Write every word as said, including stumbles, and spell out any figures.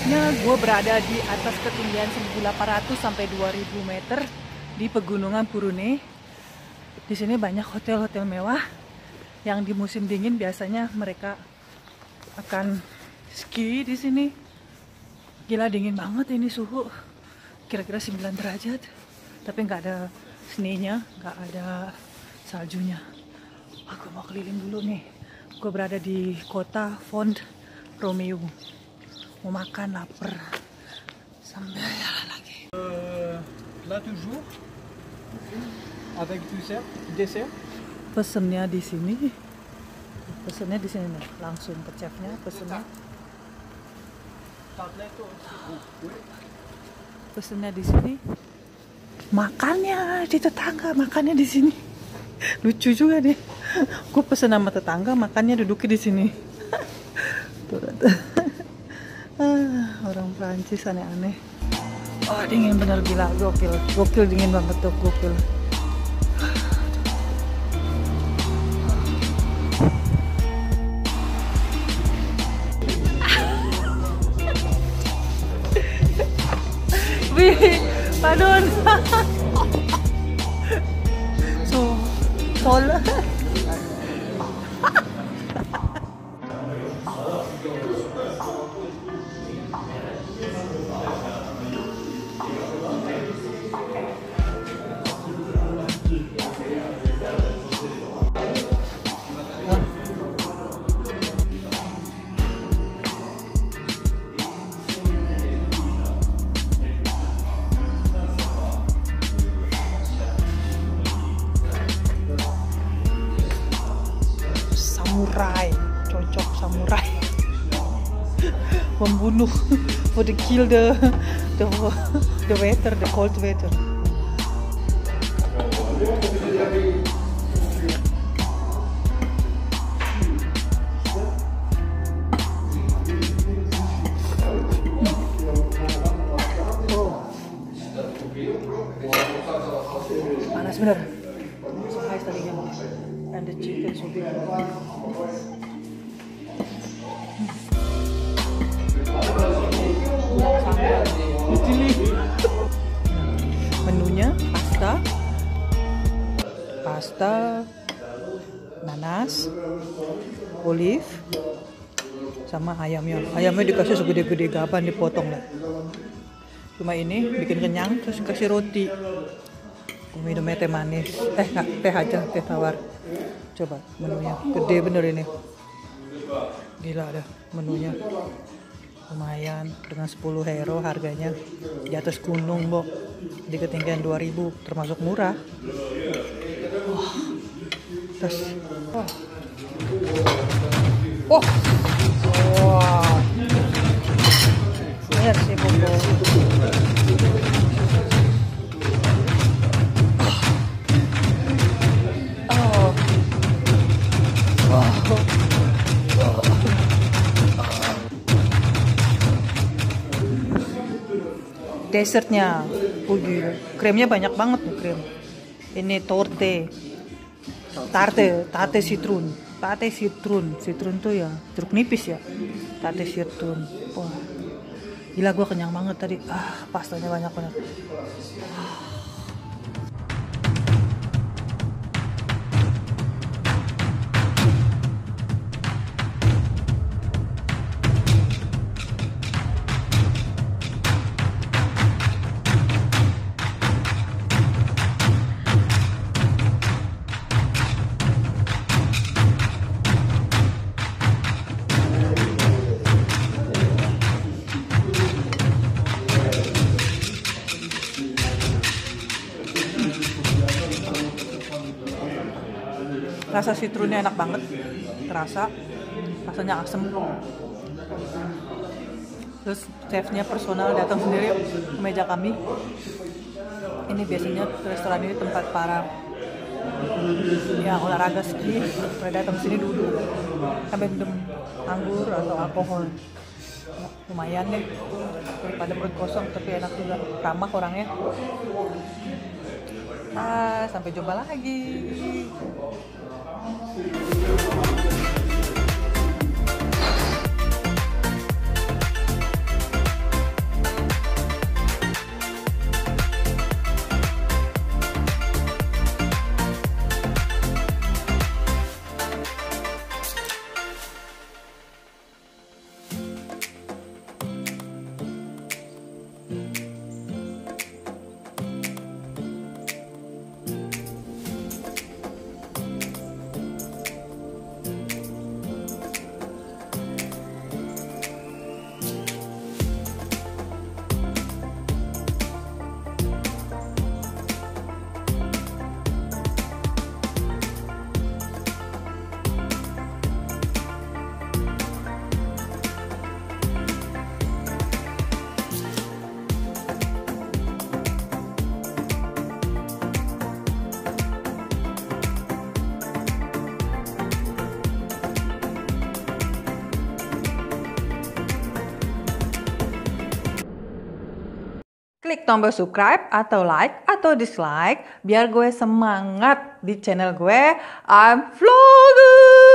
Tepatnya gue berada di atas ketinggian seribu delapan ratus sampai dua ribu meter di pegunungan Purune. Di sini banyak hotel-hotel mewah yang di musim dingin biasanya mereka akan ski di sini. Gila dingin banget ini suhu, kira-kira sembilan derajat, tapi nggak ada snow-nya, nggak ada saljunya. Aku mau keliling dulu nih. Gue berada di kota Font Romeu. Mau makan, lapar, sambil jalan lagi. Euh, là toujours, avec dessert, dessert. Pesennya di sini, pesennya di sini nih, langsung ke chefnya pesennya. Pesennya di sini, makannya di tetangga, makannya di sini. Lucu juga deh. Gue pesen sama tetangga, makannya duduknya di sini. Ah, orang Prancis aneh-aneh. Oh dingin bener, gila, gokil, gokil dingin banget tuh, gokil. Wih, padon. So, tol. Samurai, cocok samurai. Membunuh, for the kill the the the weather, the cold weather. Panas bener. So high tadi kan. And the chicken so big. Menunya pasta, pasta, nanas, olive, sama ayamnya. Ayamnya dikasih segede-gede gaban, dipotong lah. Cuma ini bikin kenyang, terus kasih roti. Minumnya teh manis, eh nggak, teh aja, teh tawar. Coba menunya, gede bener ini. Gila dah menunya. Lumayan, dengan sepuluh euro harganya. Di atas gunung, Bo. Di ketinggian dua ribu, termasuk murah. Oh. Terus, oh. Oh. Wow. Merci beaucoup. Dessertnya, udah kremnya banyak banget nih krem. Ini torte, tarte, tarte citrun, tarte citrun, citrun tuh ya jeruk nipis ya, tarte citrun. Wah, gila gue kenyang banget tadi. Ah, pastanya banyak banget. Rasa citrunnya enak banget, terasa rasanya asem. Terus chefnya personal datang sendiri ke meja kami. Ini biasanya restoran ini tempat para ya olahraga ski, pada datang sini duduk sampai minum anggur atau alkohol. Lumayan deh, daripada perut kosong, tapi enak juga, ramah orangnya. Ah, sampai jumpa lagi. Klik tombol subscribe atau like atau dislike biar gue semangat di channel gue I'm Vlogger.